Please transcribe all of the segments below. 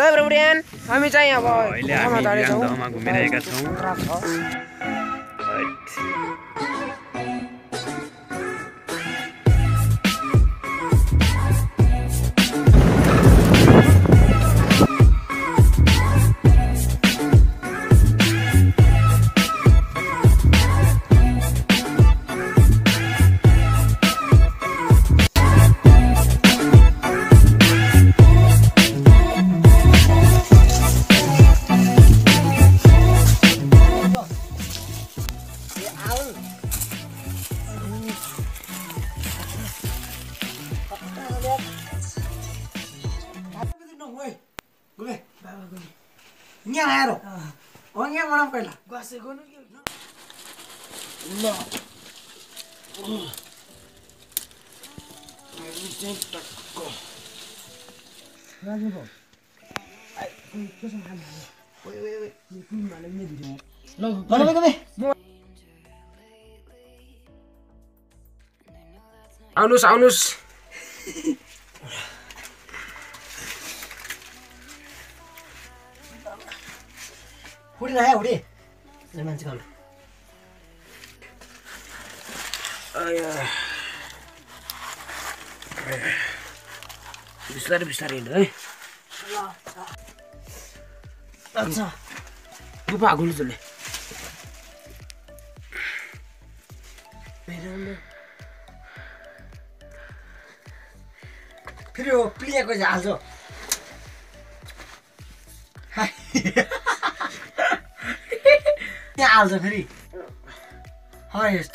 ब्रोब्रियन हामी चाहिँ अब अहिले हामी ल्याङदहमा घुमिरहेका छौँ। Nhà này rồi. Nghe mà phải là. Qua sẽ có nước nhiều. Lo. आउनुस् आउनुस् हुडी नआयो हुडी ले मान्छे खानु बिस्तारै बिस्तारै हिँड्नु है अच्छा गुफा आगोले चले फेरि हो प्लिएको चाहिँ हाल्छ त्यहाँ हाल्छ फेरि यस्तो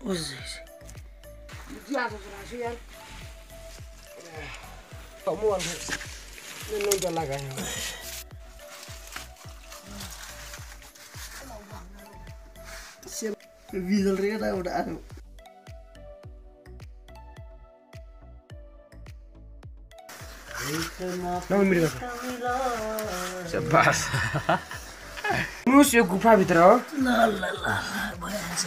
बिजल रे त एउटा आयो शाबास नुस यो गुफा भित्र हो ल ल ल भइहाल्छ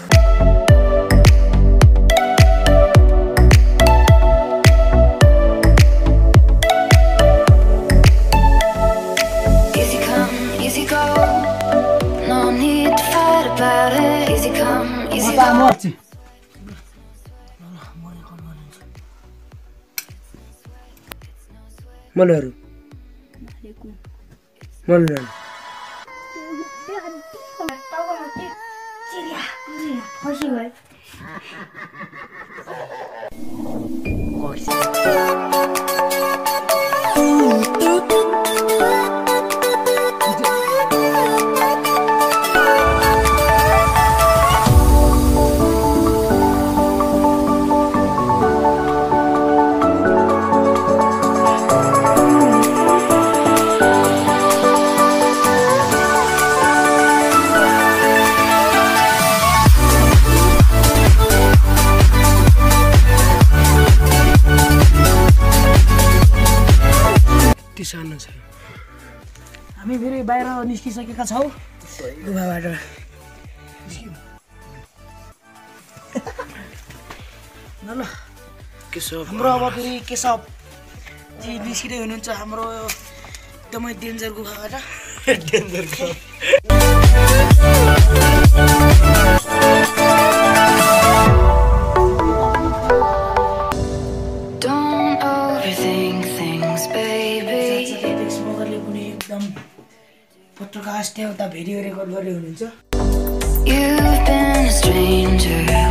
मनहरू मनहरू हामी फेरि बाहिर निस्किसकेका छौँ गुफाबाट ल हाम्रो अब फेरि केशव जी निस्किँदै हुनुहुन्छ हाम्रो एकदमै डेन्जर गुफाबाट डेन्जर पत्रकार त्यहाँ उता भिडियो रेकर्ड गरेर हुनुहुन्छ You've been a stranger